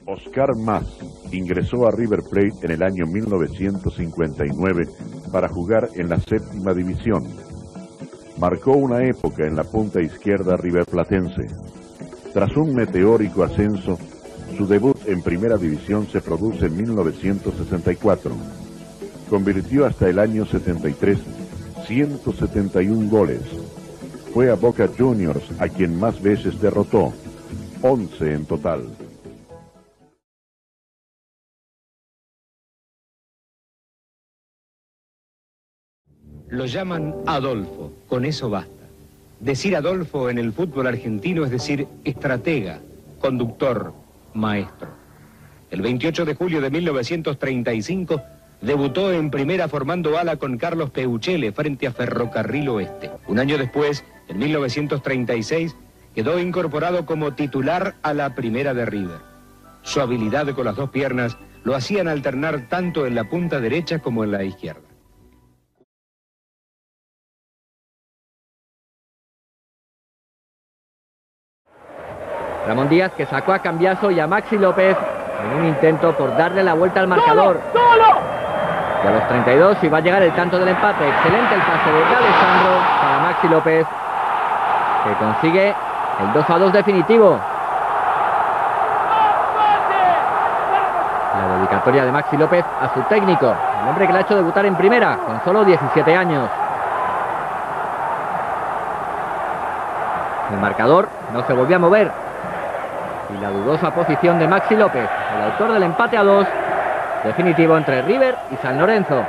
Oscar Mas ingresó a River Plate en el año 1959 para jugar en la séptima división. Marcó una época en la punta izquierda riverplatense. Tras un meteórico ascenso, su debut en primera división se produce en 1964. Convirtió hasta el año 73 171 goles. Fue a Boca Juniors a quien más veces derrotó, 11 en total. Lo llaman Adolfo, con eso basta. Decir Adolfo en el fútbol argentino es decir estratega, conductor, maestro. El 28 de julio de 1935 debutó en primera formando ala con Carlos Peuchele frente a Ferrocarril Oeste. Un año después, en 1936, quedó incorporado como titular a la primera de River. Su habilidad con las dos piernas lo hacían alternar tanto en la punta derecha como en la izquierda. Ramón Díaz, que sacó a Cambiaso y a Maxi López en un intento por darle la vuelta al marcador. Y a los 32 iba a llegar el tanto del empate. Excelente el pase de Alessandro para Maxi López, que consigue el 2-2 definitivo. La dedicatoria de Maxi López a su técnico, el hombre que le ha hecho debutar en primera con solo 17 años. El marcador no se volvió a mover. Y la dudosa posición de Maxi López, el autor del empate a 2, definitivo entre River y San Lorenzo.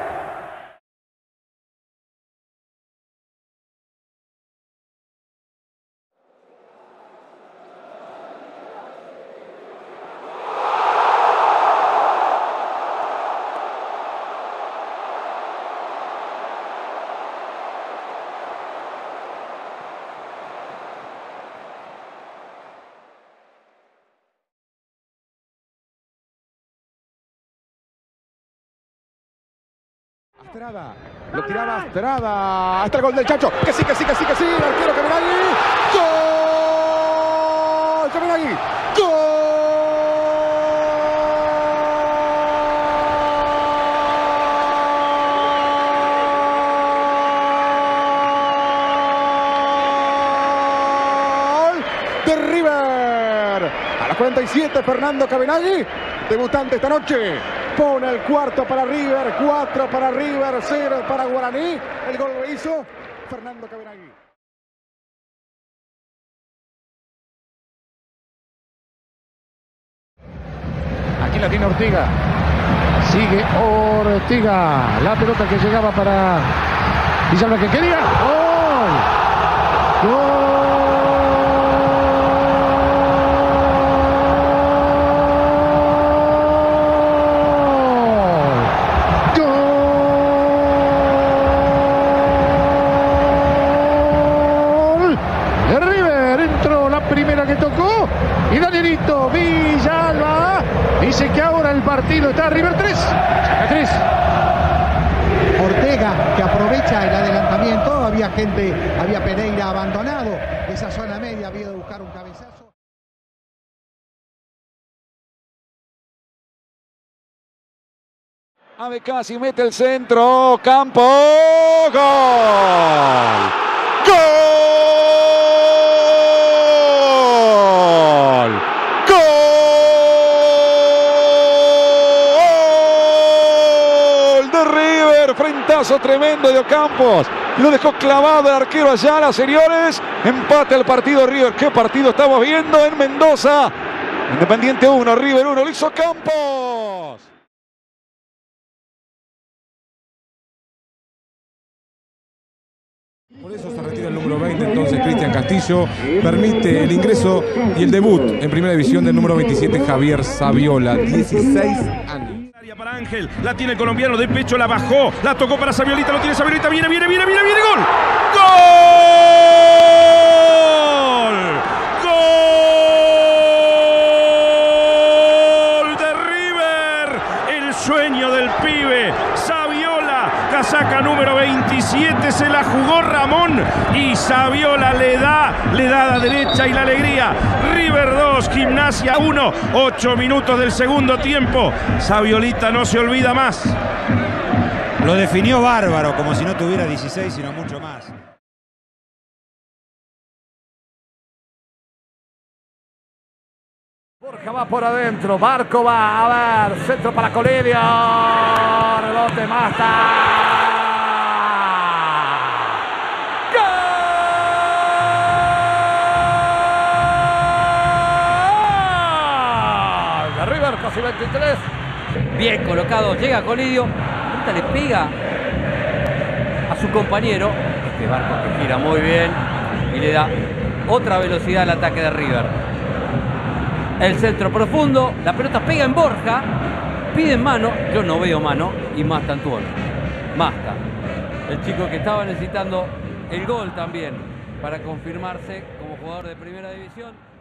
Astrada, lo tiraba Astrada, hasta el gol del Chacho, que sí, el arquero Caminaghi, ¡gol! Caminaghi, ¡gol! De River, a los 47 Fernando Caminaghi, debutante esta noche. Pone el cuarto para River, 4 para River, 0 para Guaraní. El gol lo hizo Fernando Caminaghi. Aquí la tiene Ortiga. Sigue Ortiga. La pelota que llegaba para Villalba, que quería. ¡Gol! ¡Gol! Y Danielito Villalba dice que ahora el partido está River 3. Chaca 3. Ortega, que aprovecha el adelantamiento. Había Pereira abandonado. Esa zona media había de buscar un cabezazo. Abecasi mete el centro. Campo. ¡Gol! ¡Gol! Frentazo tremendo de Ocampos, lo dejó clavado el arquero Ayala, señores. Empate al partido River. ¿Qué partido estamos viendo en Mendoza? Independiente 1, River 1, lo hizo Campos. Por eso se retira el número 20, entonces Cristian Castillo permite el ingreso y el debut en primera división del número 27, Javier Saviola, 16 años. Para Ángel, la tiene el colombiano, de pecho la bajó, la tocó para Saviolita, lo tiene Saviolita, viene, gol. ¡Gol de River! El sueño del pibe, Saviola, casaca número 27 se la jugó Ramón y Saviola le da la derecha y la alegría. River 2, Gimnasia 1, 8 minutos del segundo tiempo. Saviolita no se olvida más. Lo definió bárbaro, como si no tuviera 16, sino mucho más. Borja va por adentro, Barco va, a ver, centro para Coelho, rebote Masta. ¡Gol! De River, casi 23. Bien colocado, llega Coelho, ahorita le pega a su compañero, este Barco que gira muy bien y le da otra velocidad al ataque de River. El centro profundo, la pelota pega en Borja, piden mano, yo no veo mano, y Masta Antuono. Masta, el chico que estaba necesitando el gol también para confirmarse como jugador de primera división.